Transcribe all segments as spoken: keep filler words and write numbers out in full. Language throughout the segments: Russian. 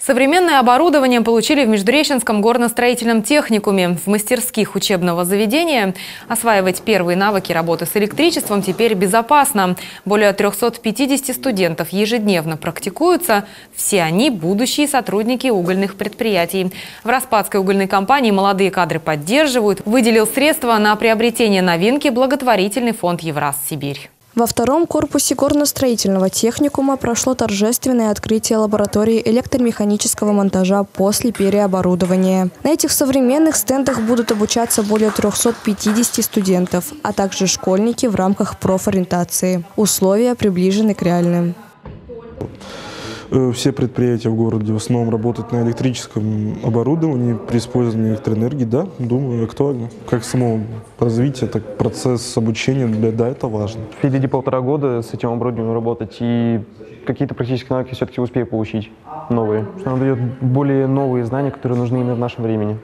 Современное оборудование получили в Междуреченском горно-строительном техникуме. В мастерских учебного заведения осваивать первые навыки работы с электричеством теперь безопасно. Более трёхсот пятидесяти студентов ежедневно практикуются. Все они – будущие сотрудники угольных предприятий. В Распадской угольной компании молодые кадры поддерживают. Выделил средства на приобретение новинки благотворительный фонд «Евраз-Сибирь». Во втором корпусе горностроительного техникума прошло торжественное открытие лаборатории электромеханического монтажа после переоборудования. На этих современных стендах будут обучаться более трёхсот пятидесяти студентов, а также школьники в рамках профориентации. Условия приближены к реальным. Все предприятия в городе в основном работают на электрическом оборудовании при использовании электроэнергии. Да, думаю, актуально. Как само развитие, так процесс обучения, для, да, это важно. Впереди полтора года с этим оборудованием работать, и какие-то практические навыки все-таки успею получить новые. Что нам дает более новые знания, которые нужны именно в нашем времени.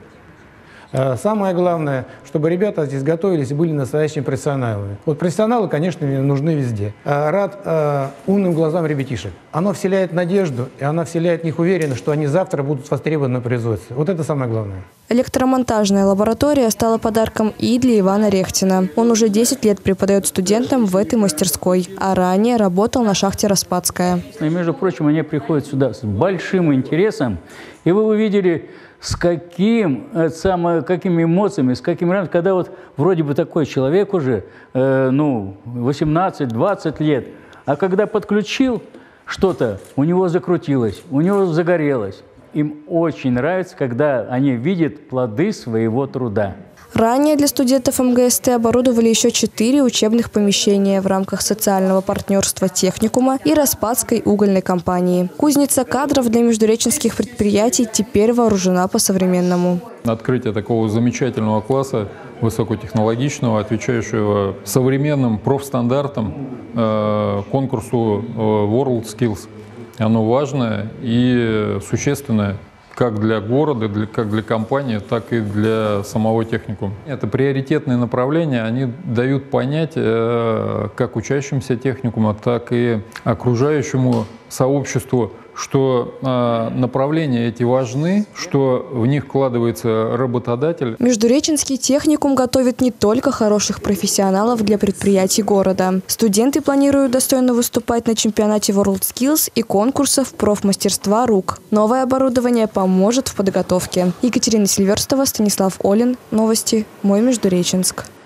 Самое главное, чтобы ребята здесь готовились и были настоящими профессионалами. Вот профессионалы, конечно, нужны везде. Рад э, умным глазам ребятишек. Оно вселяет надежду, и оно вселяет в них уверенность, что они завтра будут востребованы на производстве. Вот это самое главное. Электромонтажная лаборатория стала подарком и для Ивана Рехтина. Он уже десять лет преподает студентам в этой мастерской, а ранее работал на шахте Распадская. И, между прочим, они приходят сюда с большим интересом, и вы увидели, с каким, самое, какими эмоциями, с каким, когда вот вроде бы такой человек уже, э, ну, восемнадцать-двадцать лет, а когда подключил что-то, у него закрутилось, у него загорелось. Им очень нравится, когда они видят плоды своего труда. Ранее для студентов эм гэ эс тэ оборудовали еще четыре учебных помещения в рамках социального партнерства техникума и Распадской угольной компании. Кузница кадров для междуреченских предприятий теперь вооружена по-современному. Открытие такого замечательного класса, высокотехнологичного, отвечающего современным профстандартам, э, конкурсу э, WorldSkills, оно важное и существенное. Как для города, для, как для компании, так и для самого техникума. Это приоритетные направления, они дают понять э, как учащимся техникума, так и окружающему сообществу, что э, направления эти важны, что в них вкладывается работодатель. Междуреченский техникум готовит не только хороших профессионалов для предприятий города. Студенты планируют достойно выступать на чемпионате WorldSkills и конкурсах профмастерства рук. Новое оборудование поможет в подготовке. Екатерина Сильверстова, Станислав Олин. Новости. Мой Междуреченск.